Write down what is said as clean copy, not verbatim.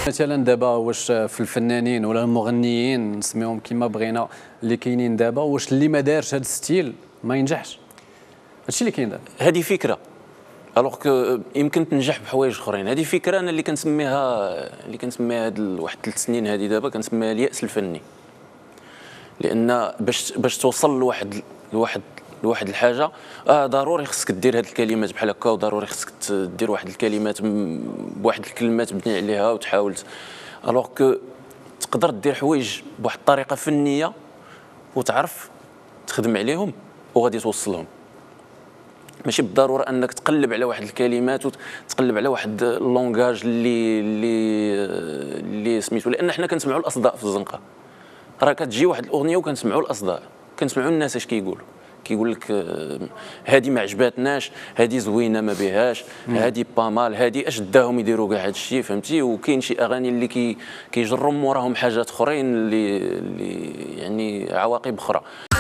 مثلا دابا واش في الفنانين ولا المغنيين نسميهم كما بغينا اللي كاينين دابا، واش اللي ما دارش هذا الستيل ما ينجحش؟ هادشي اللي كاين دابا. هذه فكره الوغ كو يمكن تنجح بحوايج اخرين. هذه فكره انا اللي كنسميها هاد واحد 3 سنين هذه دابا كنسميها اليأس الفني. لان باش توصل لواحد الحاجه ضروري خصك دير هاد الكلمات بحال هكا، وضروري خصك دير واحد الكلمات بواحد الكلمات تبني عليها وتحاول الوغ كو تقدر دير حوايج بواحد الطريقه فنيه وتعرف تخدم عليهم وغادي توصلهم. ماشي بالضروره انك تقلب على واحد الكلمات وتقلب على واحد اللونغاج اللي سميتو، لان حنا كنسمعوا الاصداء في الزنقه. راه كتجي واحد الاغنيه وكنسمعوا الاصداء، كنسمعوا الناس اش كيقول لك هذه ما عجباتناش، هذه زوينه ما بهاش، هذه بامال، هذه اش داهم يديروا كاع هذا الشيء، فهمتي؟ وكاين شي اغاني اللي كيجروا موراهم حاجات اخرين اللي يعني عواقب اخرى.